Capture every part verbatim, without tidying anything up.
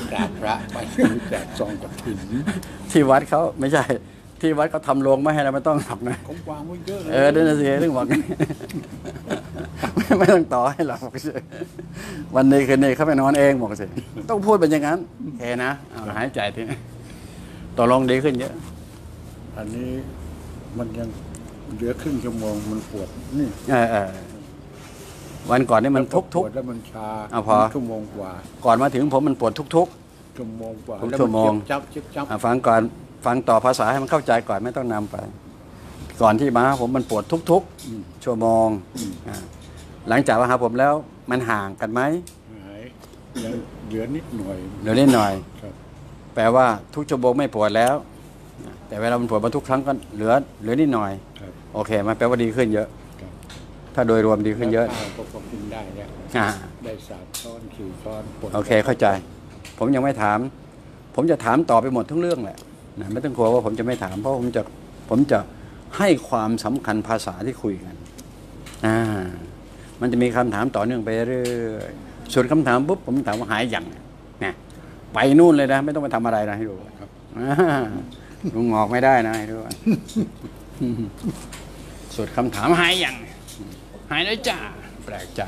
กราบพระไปแจกซองกฐินที่วัดเขาไม่ใช่ที่วัดเขาทำโรงไม่ให้เราไม่ต้องหลับนะผมวางไว้เยอะเลยเออเดินเสียเรื่องบอกไม่ต้องต่อให้หลับวันนี้คืนนี้เขาไปนอนเองบอกสิต้องพูดเป็นอย่างนั้นโอเคนะเอาหายใจทีนี้ต่อรองดีขึ้นเยอะอันนี้มันยังเหลือครึ่งชั่วโมงมันปวดนี่เออเออวันก่อนนี่มันทุกทุกแล้วมันชาเอาพอชั่วโมงกว่าก่อนมาถึงผมมันปวดทุกทุกชั่วโมงกว่าชั่วโมงจับจับจับฟังก่อนฟังต่อภาษาให้มันเข้าใจก่อนไม่ต้องนำไปก่อนที่มาผมมันปวดทุกๆชั่วโมงหลังจากมาหาผมแล้วมันห่างกันไหมหายเหลือนิดหน่อยเหลือนิดหน่อยแปลว่าทุกชั่วโมงไม่ปวดแล้วแต่เวลามันปวดมาทุกครั้งก็เหลือเหลือนิดหน่อยโอเคมันแปลว่าดีขึ้นเยอะถ้าโดยรวมดีขึ้นเยอะก็พอกินได้แล้วได้สามช้อนสี่ช้อนโอเคเข้าใจผมยังไม่ถามผมจะถามต่อไปหมดทุกเรื่องแหละนะไม่ต้องกลัวว่าผมจะไม่ถามเพราะผมจะผมจะให้ความสำคัญภาษาที่คุยกันอ่ามันจะมีคำถามต่อเนื่องไปเรื่อยส่วนคำถามปุ๊บผมถามว่าหายอย่างเนี่ยไปนู่นเลยนะไม่ต้องไปทำอะไรนะให้ดูครับลุงงอกไม่ได้นะให้ดูสุดคำถามหายอย่างหายแล้วจ้าแปลกใจ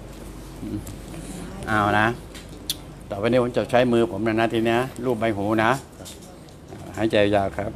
เอานะต่อไปนี้ผมจะใช้มือผมนะนะทีนี้รูปใบหูนะหายใจยาวครับ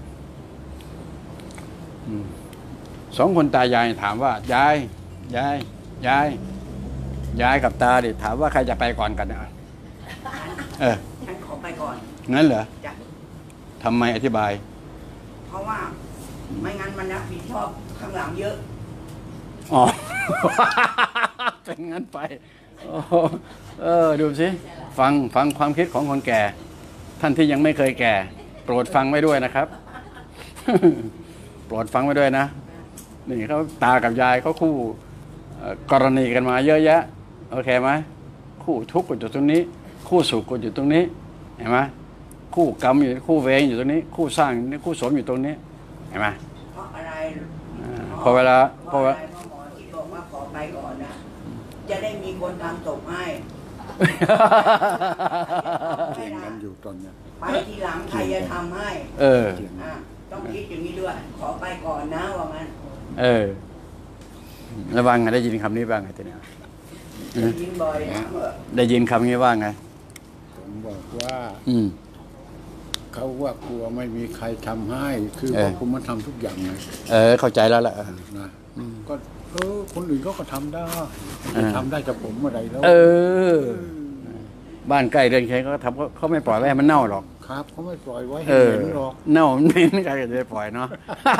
สองคนตายายถามว่ายายยายยายยายกับตาดิถามว่าใครจะไปก่อนกันนะเออฉันขอไปก่อนงั้นเหรอทำไมอธิบายเพราะว่าไม่งั้นมันรับผิดชอบข้างหลังเยอะอ๋อเป็นงั้นไปเออดูสิฟังฟังความคิดของคนแก่ท่านที่ยังไม่เคยแก่โปรดฟังไว้ด้วยนะครับโปรดฟังไว้ด้วยนะนี่เขาตากับยายเขาคู่กรณีกันมาเยอะแยะโอเคไหมคู่ทุกข์อยู่ตรงนี้คู่สุขอยู่ตรงนี้เห็นไหมคู่กรรมอยู่คู่เวรอยู่ตรงนี้คู่สร้างนี่คู่สมอยู่ตรงนี้เห็นไหมเพราะอะไรพอเวลาพอเวลาหมอที่บอกว่าขอไปก่อนนะจะได้มีคนทำศพให้เก่งกันอยู่ตอนนี้ไปทีหลังใครจะทำให้เออต้องคิดอย่างนี้ด้วยขอไปก่อนนะว่างั้นเออระวังไงได้ยินคำนี้บ้างไงทีนี้ได้ยินบ่อยได้ยินคำนี้ว่าไงผมบอกว่าอืมเขาว่ากลัวไม่มีใครทำให้คือว่าผมมาทำทุกอย่างไงเออเข้าใจแล้วแหละนะก็เออคนอื่นเขาก็ทำได้ทำได้กับผมอะไรแล้วเออบ้านใกล้เรือนเคียงเขาทำเขาไม่ปล่อยไว้ให้มันเน่าหรอกครับเขาไม่ปล่อยไว้ให้เห็นหรอกเน่ามันไม่ใครจะได้ปล่อยเนาะ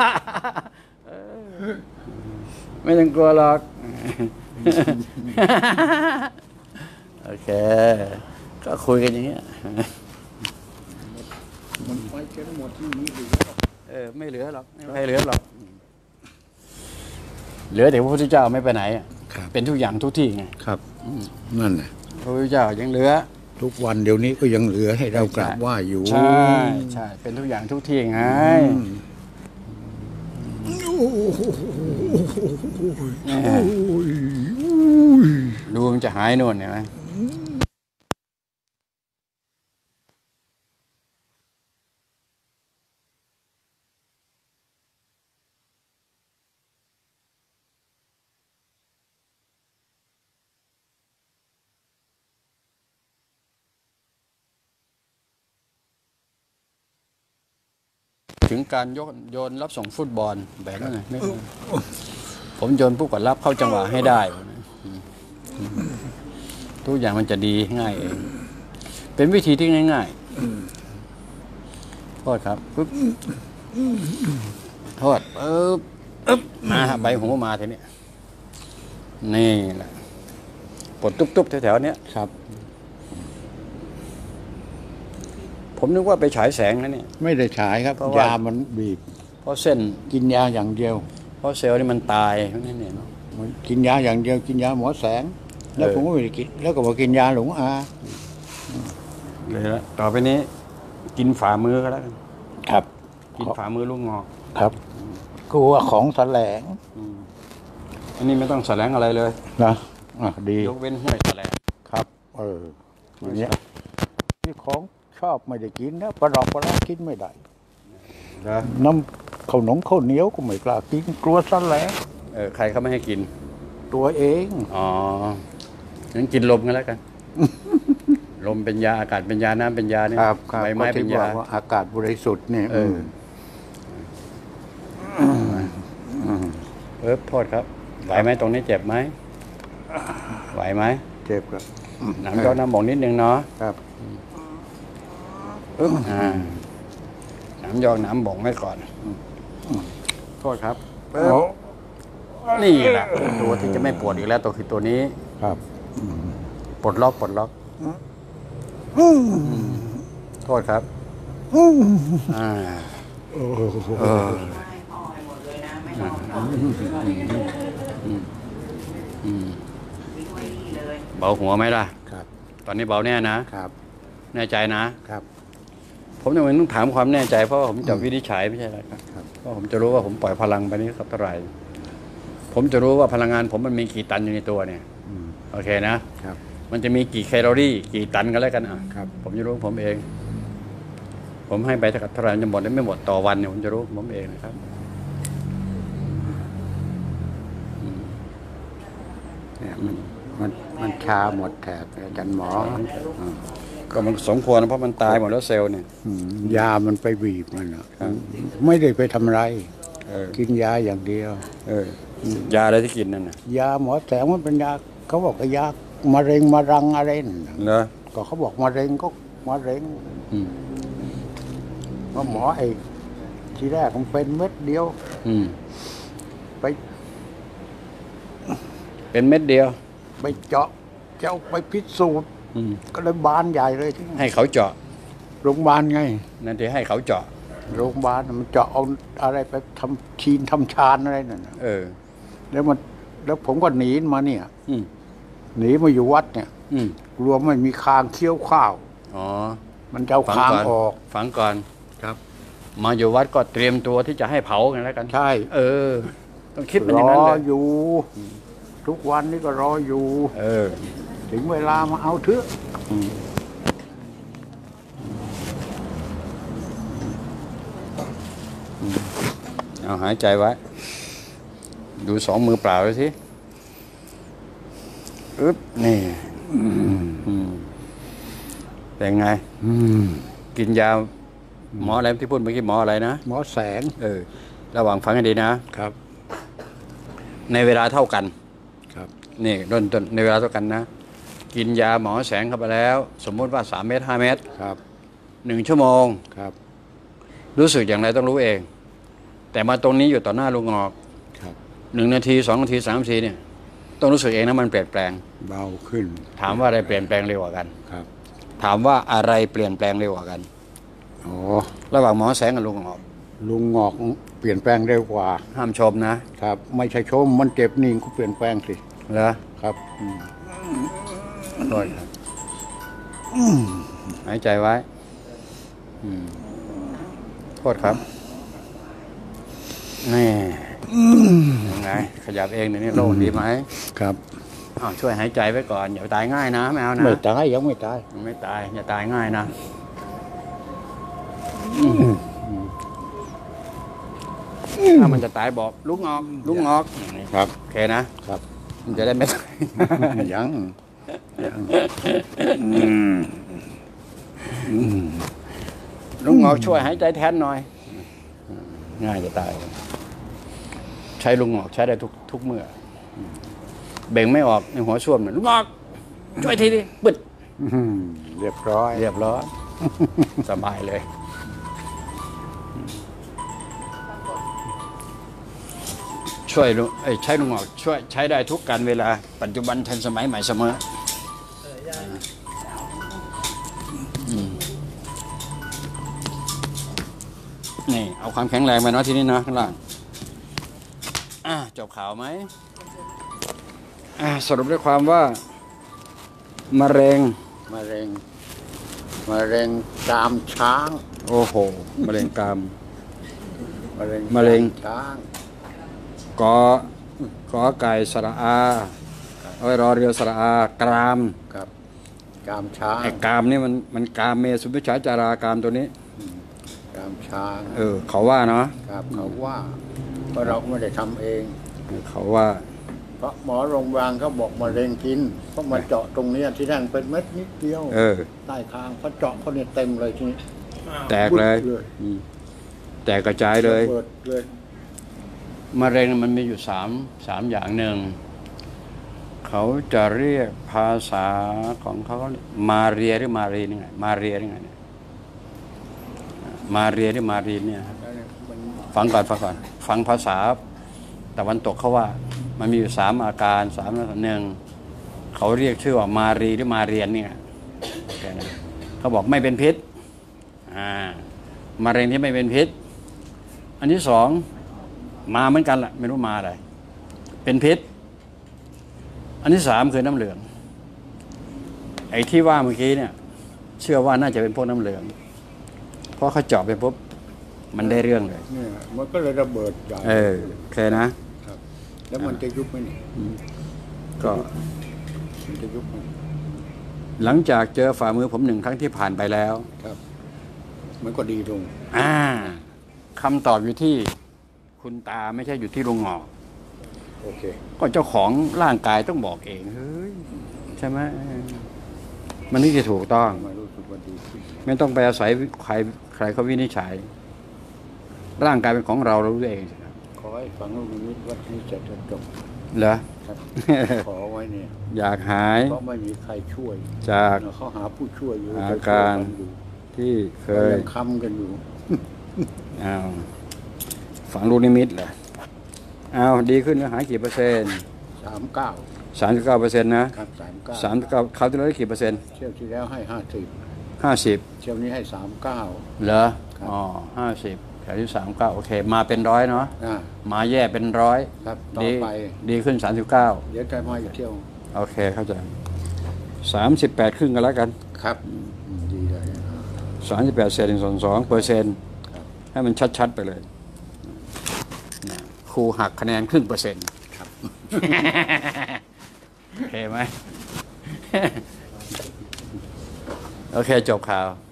ไม่ต้องกลัวหรอกโอเคก็คุยกันอย่างเงี้ยมันไปเกินหมดที่นี้เลยเออไม่เหลือหรอกไม่เหลือหรอกเหลือแต่พระพุทธเจ้าไม่ไปไหนเป็นทุกอย่างทุกที่ไงครับนั่นแหละพระพุทธเจ้ายังเหลือทุกวันเดี๋ยวนี้ก็ยังเหลือให้เรากราบไหว้อยู่ใช่ใช่เป็นทุกอย่างทุกที่ไงดูมันจะหายโน่นเห็นไหมถึงการโยนโยนรับส่งฟุตบอลแบบนั้นไงผมโยนปุ๊บก็รับเข้าจังหวะให้ได้ทุกอย่างมันจะดีง่ายเองเป็นวิธีที่ง่ายๆโทษครับปุ๊บโทษปึ๊บปึ๊บมาใบหูมาทีนี้นี่แหละปวดตุ๊บๆแถวๆนี้ครับผมนึกว่าไปฉายแสงนะเนี่ยไม่ได้ฉายครับยามันบีบเพราะเส้นกินยาอย่างเดียวเพราะเซลล์นี่มันตายนั่นเนี่ยเนาะกินยาอย่างเดียวกินยาหมอแสงแล้วผมก็ไม่ได้กินแล้วก็บอกกินยาหลวงอาเลยละต่อไปนี้กินฝ่ามือก็แล้วกันครับกินฝ่ามือลูกงอกครับกลัวของแสลงอันนี้ไม่ต้องแสลงอะไรเลยนะอ่ะดียกเว้นห้วยแสลงครับเอออย่างเงี้ยที่ของชอบไม่ได้กินนะปลาดอกปลาร้ากินไม่ได้เหรอน้ำข้าวหนมข้าวเหนียวก็ไม่กล้ากินกลัวสั่นแหละเออใครเขาไม่ให้กินตัวเองอ๋องั้นกินลมกันแล้วกัน ลมเป็นยาอากาศเป็นยาน้ำเป็นยาเนี่ยครับครับใบไม้เป็นก็ที่ยาบอกว่าอากาศบริสุทธิ์เนี่ยเออเออโทษครับ ไหวไหมตรงนี้เจ็บไหมไหวไหมเจ็บครับน้ำยอดน้ำบ่งนิดนึงเนาะครับอึ๊บอ่าน้ำยอกน้ำบ่งไว้ก่อนโทษครับโอ้นี่แหละตัวที่จะไม่ปวดอีกแล้วตัวคือตัวนี้ครับปลดล็อกปลดล็อกโทษครับอ่าโอ้โหเออให้พ่อให้หมดเลยนะไม่ต้องต่ออืมทิ้งไว้นี่เลยเบาหัวไหมล่ะครับตอนนี้เบาแน่นะครับแน่ใจนะครับผมยังต้องถามความแน่ใจเพราะว่าผมจะวินิจฉัยไม่ใช่อะไรครับครับเพราะผมจะรู้ว่าผมปล่อยพลังไปนี้ครับเท่าไหร่ ผมจะรู้ว่าพลังงานผมมันมีกี่ตันอยู่ในตัวเนี่ยอืมโอเคนะครับมันจะมีกี่แคลอรี่ กี่ตันกันแล้วกันอ่ะครับผมจะรู้ของผมเอง ผมให้ไปเท่ากับเท่าไหร่จะหมดหรือไม่หมดต่อวันเนี่ยผมจะรู้ของผมเองนะครับเนี่ยมันมันมันชาหมดแถบอาจารย์หมอก็มันสมควรนะเพราะมันตายหมดแล้วเซลล์เนี่ยอืมยามันไปบีบมันอะไม่ได้ไปทำไรเออกินยาอย่างเดียวเออยาอะไรที่กินนั่นน่ะยาหมอแสงมันเป็นยาเขาบอกว่ายามะเร็งมะรังอะไรนั่นน่ะเหรอก็เขาบอกมะเร็งก็มะเร็งอืมว่าหมอไอ้ทีแรกมันเป็นเม็ดเดียวอืมไปเป็นเม็ดเดียวไปเจาะเจ้าไปพิสูจน์อืมก็เลยบานใหญ่เลยที่ให้เขาเจาะโรงพยาบาลไงนั่นที่ให้เขาเจาะโรงพยาบาลน่ะมันเจาะเอาอะไรไปทำชีนทำชานอะไรนั่นน่ะเออแล้วมันแล้วผมก็หนีมาเนี่ยอืมหนีมาอยู่วัดเนี่ยอืมกลัวไม่มีคางเคี้ยวข้าวอ๋อมันจะเอาฝังคางก่อนออกฝังก่อนครับมาอยู่วัดก็เตรียมตัวที่จะให้เผากันแล้วกันใช่เออ ต้องคิดเป็นอรย่างอนั้นเลยอยู่ ทุกวันนี้ก็รออยู่เออถึงเวลามาเอาเถอะเอาหายใจไว้ ดูสองมือเปล่าเลยสิอึ๊บนี่อืมเป็นไงอืมกินยาหมออะไรที่พูดเมื่อกี้หมออะไรนะหมอแสงเออ ระหว่างฟังให้ดีนะครับในเวลาเท่ากันครับนี่ต้นต้นในเวลาเท่ากันนะ กินยาหมอแสงเข้าไปแล้ว สมมุติว่าสามเม็ดห้าเม็ดครับหนึ่งชั่วโมงครับรู้สึกอย่างไรต้องรู้เอง แต่มาตรงนี้อยู่ต่อหน้าลุงออกครับหนึ่งนาทีสองนาทีสามนาทีเนี่ย ต้องรู้สึกเองนะมันเปลี่ยนแปลงเบาขึ้นถามว่าอะไรเปลี่ยนแปลงเร็วกว่ากันครับถามว่าอะไรเปลี่ยนแปลงเร็วกว่ากันโอ้ระหว่างหมอแสงกับลุงออกลุงงอกเปลี่ยนแปลงเร็วกว่าห้ามชมนะครับ ไม่ใช่ชมมันเจ็บนี่ก็เปลี่ยนแปลงสิเหรอครับอืมโทษครับหายใจไว้ อืมโทษครับนี่ยังไง ขยับเองเดี๋ยวนี้โล่งดีไหมครับอ้าวช่วยหายใจไว้ก่อน อย่าตายง่ายนะไม่เอานะไม่ตายยังไม่ตายยังไม่ตาย อย่าตายง่ายนะถ้ามันจะตายบอกลุกงอกลุกงอกอย่างนี้ครับโอเคนะครับ มันจะได้ไม่ตายยังยังลุงงอกช่วยหายใจแทนหน่อย ง่ายจะตาย ใช้ลุงงอกใช้ได้ทุกทุกเมื่อ เบ่งไม่ออกในหัวส้วมเนี่ยลุงงอกช่วยทีดิบึดอืมเรียบร้อยเรียบร้อย สบายเลย ช่วยลุงเอ้ยใช้ลุงงอกช่วยใช้ได้ทุกการเวลา ปัจจุบันทันสมัยใหม่เสมออืมนี่ เอาความแข็งแรงมาเนาะที่นี่เนาะข้างล่างอ่ะจบข่าวไหมอ่ะสรุปด้วยความว่ามะเร็งมะเร็งมะเร็งตามช้างโอ้โหมะเร็งกรามมะเร็งมะเร็งตาช้างกอกอไก่สระอาเอาไว้รอเรือสระอากรามครับกามช้างไอ้กามนี่มันมันกามเมสุมิจฉาจารากามตัวนี้กามช้างเออ เขาว่าเนาะครับเขาว่าเพราะเราไม่ได้ทำเองเขาว่าเพราะหมอโรงพยาบาลเขาบอกมะเร็งกินเพราะมาเจาะตรงเนี้ยที่นั่นเป็นเม็ดนิดเดียวเออใต้คางพอเจาะเขาเนี่ยเต็มเลยทีนี้แตกเลยเลยอืมแตกกระจายเลยระเบิดเลยมะเร็งมันมีอยู่สามสามอย่างหนึ่งเขาจะเรียกภาษาของเขามาเรียหรือมารีนี่ไงมาเรียนี่ไงเนี่ยมาเรียหรือมารีเนี่ยแล้วเนี่ยมันฟังก่อนฟังก่อนฟังภาษาตะวันตกเขาว่ามันมีอยู่สามอาการสามลักษณะหนึ่งเขาเรียกชื่อว่ามารีหรือมาเรียนเนี่ยแค่นั้นเขาบอกไม่เป็นพิษอ่ามะเร็งที่ไม่เป็นพิษอันที่สองมาเหมือนกันแหละไม่รู้มาอะไรเป็นพิษอันที่สามคือน้ำเหลืองไอ้ที่ว่าเมื่อกี้เนี่ยเชื่อว่าน่าจะเป็นพวกน้ำเหลืองเพราะเขาเจาะไปปุ๊บมันได้เรื่องเลยเนี่ยมันก็เลยระเบิดใหญ่เออโอเคนะครับ แล้วมันจะยุบไหมนี่ก็มันจะยุบไหมหลังจากเจอฝ่ามือผมหนึ่งครั้งที่ผ่านไปแล้วครับ มันก็ดีลงอ่าคำตอบอยู่ที่คุณตาไม่ใช่อยู่ที่ลุงหงอโอเคก็เจ้าของร่างกายต้องบอกเองเฮ้ยใช่ไหมมันนี่จะถูกต้องมารู้สึกว่าดีขึ้นไม่ต้องไปอาศัยใครใครเขาวินิจฉัย ร่างกายเป็นของเราเรารู้เองสิครับขอให้ฟังลูกนิมิตวัดนี้จะจบเหรอครับ ขอไว้เนี่ยอยากหายเพราะไม่มีใครช่วยจากเขาหาผู้ช่วยอยู่อาการจะช่วยนอยู่ที่เคเรายยังค้ำกันอยู่อ้าวฝังลูกนิมิตเหรออ้าวดีขึ้นแล้วหายกี่เปอร์เซ็นต์สามเก้าสามสิบเก้าเปอร์เซ็นต์นะครับสามเก้าสามสิบเก้าคราวที่แล้วได้กี่เปอร์เซ็นต์เที่ยวที่แล้วให้ห้าสิบห้าสิบเที่ยวนี้ให้สามเก้าเหรอครับอ๋อห้าสิบแถวที่สามเก้าโอเค มาเป็นร้อยเนาะอ่ามาแย่เป็นร้อยครับต่อดีไปดีขึ้นสามสิบเก้าเดี๋ยวจะมาอีกเที่ยวโอเคเข้าใจสามสิบแปดครึ่งกันแล้วกันครับอืมดีเลยสามสิบแปดเศษหนึ่งส่วนสองเปอร์เซ็นต์ครับให้มันชัดๆไปเลยนะครูหักคะแนนครึ่งเปอร์เซ็นต์ครับโอเคไหม โอเค จบข่าว